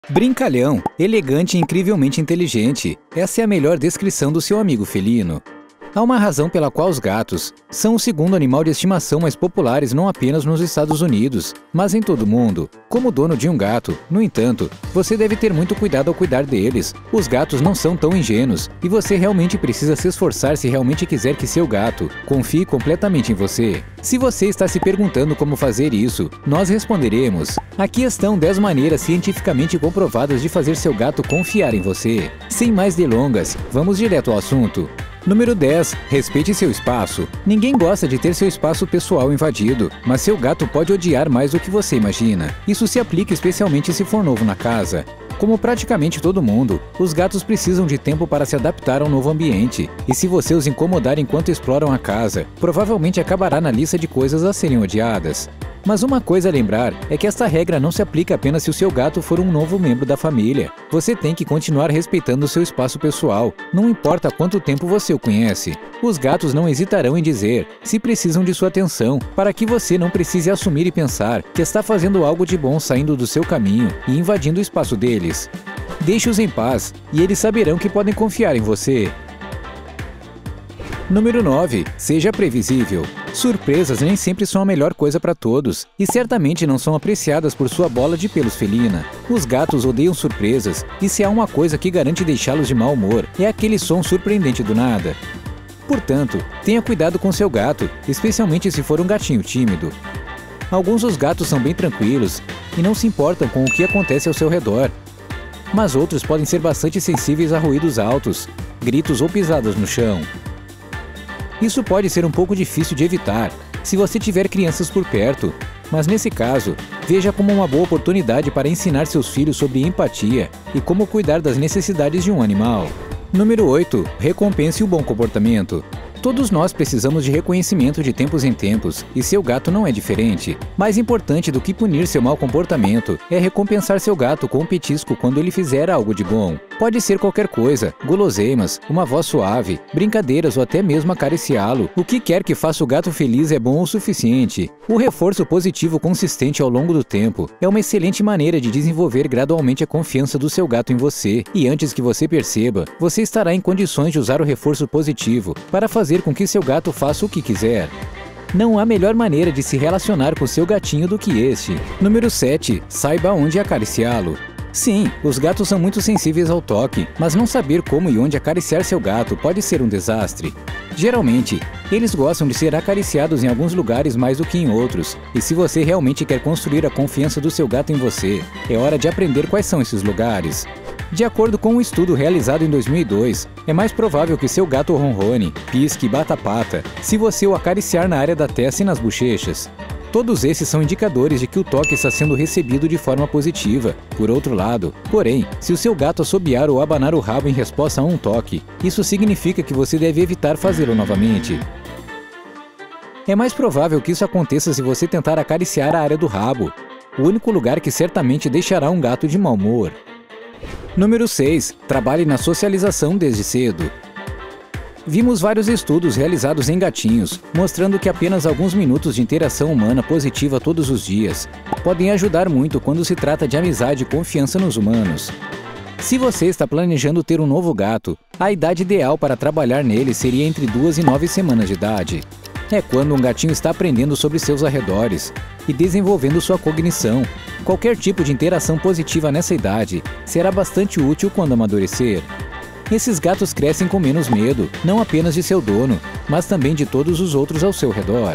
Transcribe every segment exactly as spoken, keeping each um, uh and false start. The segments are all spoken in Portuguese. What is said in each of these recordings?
Brincalhão, elegante e incrivelmente inteligente. Essa é a melhor descrição do seu amigo felino. Há uma razão pela qual os gatos são o segundo animal de estimação mais populares não apenas nos Estados Unidos, mas em todo o mundo. Como dono de um gato, no entanto, você deve ter muito cuidado ao cuidar deles. Os gatos não são tão ingênuos, e você realmente precisa se esforçar se realmente quiser que seu gato confie completamente em você. Se você está se perguntando como fazer isso, nós responderemos. Aqui estão dez maneiras cientificamente comprovadas de fazer seu gato confiar em você. Sem mais delongas, vamos direto ao assunto. Número dez. Respeite seu espaço. Ninguém gosta de ter seu espaço pessoal invadido, mas seu gato pode odiar mais do que você imagina. Isso se aplica especialmente se for novo na casa. Como praticamente todo mundo, os gatos precisam de tempo para se adaptar ao novo ambiente, e se você os incomodar enquanto exploram a casa, provavelmente acabará na lista de coisas a serem odiadas. Mas uma coisa a lembrar é que esta regra não se aplica apenas se o seu gato for um novo membro da família. Você tem que continuar respeitando o seu espaço pessoal, não importa quanto tempo você o conhece. Os gatos não hesitarão em dizer se precisam de sua atenção, para que você não precise assumir e pensar que está fazendo algo de bom saindo do seu caminho e invadindo o espaço deles. Deixe-os em paz, e eles saberão que podem confiar em você. Número nove. Seja previsível. Surpresas nem sempre são a melhor coisa para todos, e certamente não são apreciadas por sua bola de pelos felina. Os gatos odeiam surpresas, e se há uma coisa que garante deixá-los de mau humor, é aquele som surpreendente do nada. Portanto, tenha cuidado com seu gato, especialmente se for um gatinho tímido. Alguns dos gatos são bem tranquilos e não se importam com o que acontece ao seu redor, mas outros podem ser bastante sensíveis a ruídos altos, gritos ou pisadas no chão. Isso pode ser um pouco difícil de evitar se você tiver crianças por perto, mas nesse caso, veja como uma boa oportunidade para ensinar seus filhos sobre empatia e como cuidar das necessidades de um animal. Número oito. Recompense o bom comportamento. Todos nós precisamos de reconhecimento de tempos em tempos, e seu gato não é diferente. Mais importante do que punir seu mau comportamento é recompensar seu gato com um petisco quando ele fizer algo de bom. Pode ser qualquer coisa, guloseimas, uma voz suave, brincadeiras ou até mesmo acariciá-lo. O que quer que faça o gato feliz é bom o suficiente. O reforço positivo consistente ao longo do tempo é uma excelente maneira de desenvolver gradualmente a confiança do seu gato em você, e antes que você perceba, você estará em condições de usar o reforço positivo para fazer com que seu gato faça o que quiser. Não há melhor maneira de se relacionar com seu gatinho do que este. Número sete. Saiba onde acariciá-lo. Sim, os gatos são muito sensíveis ao toque, mas não saber como e onde acariciar seu gato pode ser um desastre. Geralmente, eles gostam de ser acariciados em alguns lugares mais do que em outros, e se você realmente quer construir a confiança do seu gato em você, é hora de aprender quais são esses lugares. De acordo com um estudo realizado em dois mil e dois, é mais provável que seu gato ronrone, pisque e bata pata se você o acariciar na área da testa e nas bochechas. Todos esses são indicadores de que o toque está sendo recebido de forma positiva. Por outro lado, porém, se o seu gato assobiar ou abanar o rabo em resposta a um toque, isso significa que você deve evitar fazê-lo novamente. É mais provável que isso aconteça se você tentar acariciar a área do rabo, o único lugar que certamente deixará um gato de mau humor. Número seis. Trabalhe na socialização desde cedo. Vimos vários estudos realizados em gatinhos, mostrando que apenas alguns minutos de interação humana positiva todos os dias podem ajudar muito quando se trata de amizade e confiança nos humanos. Se você está planejando ter um novo gato, a idade ideal para trabalhar nele seria entre duas e nove semanas de idade. É quando um gatinho está aprendendo sobre seus arredores e desenvolvendo sua cognição. Qualquer tipo de interação positiva nessa idade será bastante útil quando amadurecer. Esses gatos crescem com menos medo, não apenas de seu dono, mas também de todos os outros ao seu redor.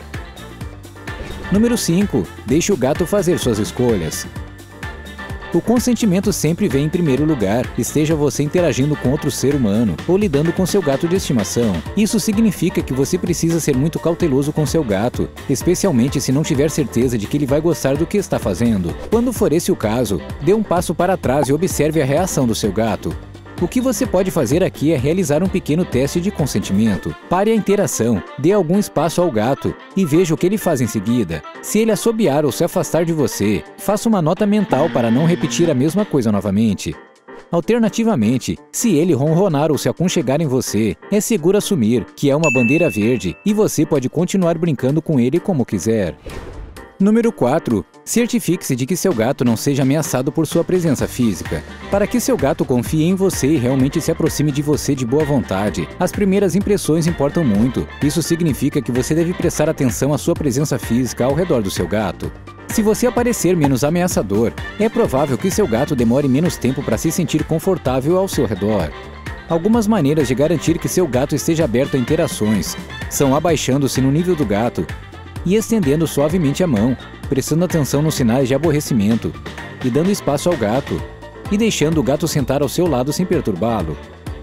Número cinco. Deixe o gato fazer suas escolhas. O consentimento sempre vem em primeiro lugar, esteja você interagindo com outro ser humano ou lidando com seu gato de estimação. Isso significa que você precisa ser muito cauteloso com seu gato, especialmente se não tiver certeza de que ele vai gostar do que está fazendo. Quando for esse o caso, dê um passo para trás e observe a reação do seu gato. O que você pode fazer aqui é realizar um pequeno teste de consentimento. Pare a interação, dê algum espaço ao gato e veja o que ele faz em seguida. Se ele assobiar ou se afastar de você, faça uma nota mental para não repetir a mesma coisa novamente. Alternativamente, se ele ronronar ou se aconchegar em você, é seguro assumir que é uma bandeira verde e você pode continuar brincando com ele como quiser. Número quatro. Certifique-se de que seu gato não seja ameaçado por sua presença física. Para que seu gato confie em você e realmente se aproxime de você de boa vontade, as primeiras impressões importam muito. Isso significa que você deve prestar atenção à sua presença física ao redor do seu gato. Se você aparecer menos ameaçador, é provável que seu gato demore menos tempo para se sentir confortável ao seu redor. Algumas maneiras de garantir que seu gato esteja aberto a interações são abaixando-se no nível do gato e estendendo suavemente a mão, prestando atenção nos sinais de aborrecimento e dando espaço ao gato, e deixando o gato sentar ao seu lado sem perturbá-lo.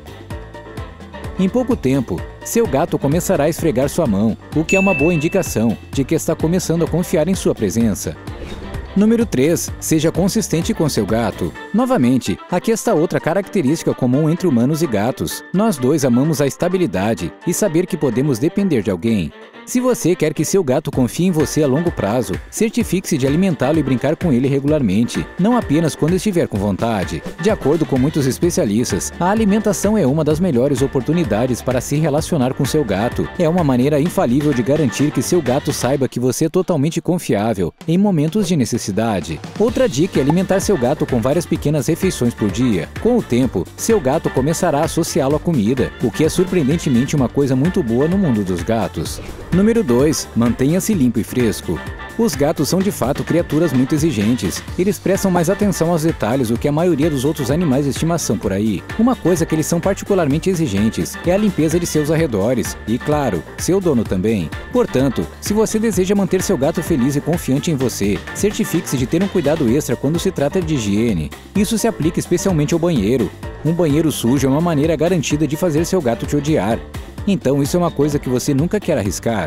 Em pouco tempo, seu gato começará a esfregar sua mão, o que é uma boa indicação de que está começando a confiar em sua presença. Número três. Seja consistente com seu gato. Novamente, aqui está outra característica comum entre humanos e gatos. Nós dois amamos a estabilidade e saber que podemos depender de alguém. Se você quer que seu gato confie em você a longo prazo, certifique-se de alimentá-lo e brincar com ele regularmente, não apenas quando estiver com vontade. De acordo com muitos especialistas, a alimentação é uma das melhores oportunidades para se relacionar com seu gato. É uma maneira infalível de garantir que seu gato saiba que você é totalmente confiável em momentos de necessidade. Outra dica é alimentar seu gato com várias pequenas refeições por dia. Com o tempo, seu gato começará a associá-lo à comida, o que é surpreendentemente uma coisa muito boa no mundo dos gatos. Número dois. Mantenha-se limpo e fresco. Os gatos são de fato criaturas muito exigentes. Eles prestam mais atenção aos detalhes do que a maioria dos outros animais de estimação por aí. Uma coisa que eles são particularmente exigentes é a limpeza de seus arredores e, claro, seu dono também. Portanto, se você deseja manter seu gato feliz e confiante em você, certifique-se de ter um cuidado extra quando se trata de higiene. Isso se aplica especialmente ao banheiro. Um banheiro sujo é uma maneira garantida de fazer seu gato te odiar. Então isso é uma coisa que você nunca quer arriscar.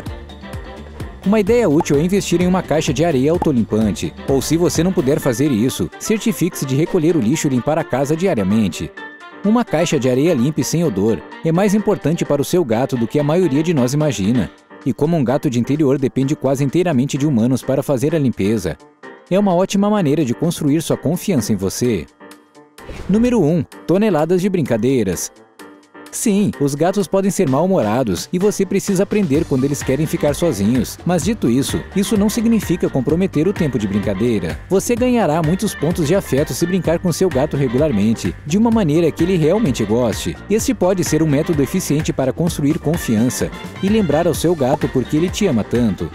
Uma ideia útil é investir em uma caixa de areia autolimpante, ou se você não puder fazer isso, certifique-se de recolher o lixo e limpar a casa diariamente. Uma caixa de areia limpa e sem odor é mais importante para o seu gato do que a maioria de nós imagina. E como um gato de interior depende quase inteiramente de humanos para fazer a limpeza, é uma ótima maneira de construir sua confiança em você. Número um. Toneladas de brincadeiras. Sim, os gatos podem ser mal-humorados e você precisa aprender quando eles querem ficar sozinhos. Mas dito isso, isso não significa comprometer o tempo de brincadeira. Você ganhará muitos pontos de afeto se brincar com seu gato regularmente, de uma maneira que ele realmente goste. Este pode ser um método eficiente para construir confiança e lembrar ao seu gato por que ele te ama tanto.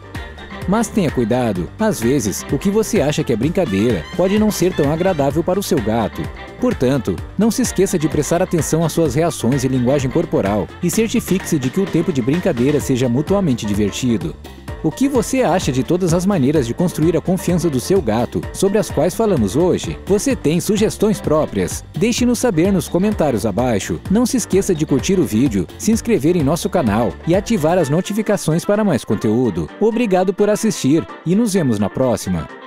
Mas tenha cuidado, às vezes, o que você acha que é brincadeira pode não ser tão agradável para o seu gato. Portanto, não se esqueça de prestar atenção às suas reações e linguagem corporal e certifique-se de que o tempo de brincadeira seja mutuamente divertido. O que você acha de todas as maneiras de construir a confiança do seu gato, sobre as quais falamos hoje? Você tem sugestões próprias? Deixe-nos saber nos comentários abaixo. Não se esqueça de curtir o vídeo, se inscrever em nosso canal e ativar as notificações para mais conteúdo. Obrigado por assistir e nos vemos na próxima!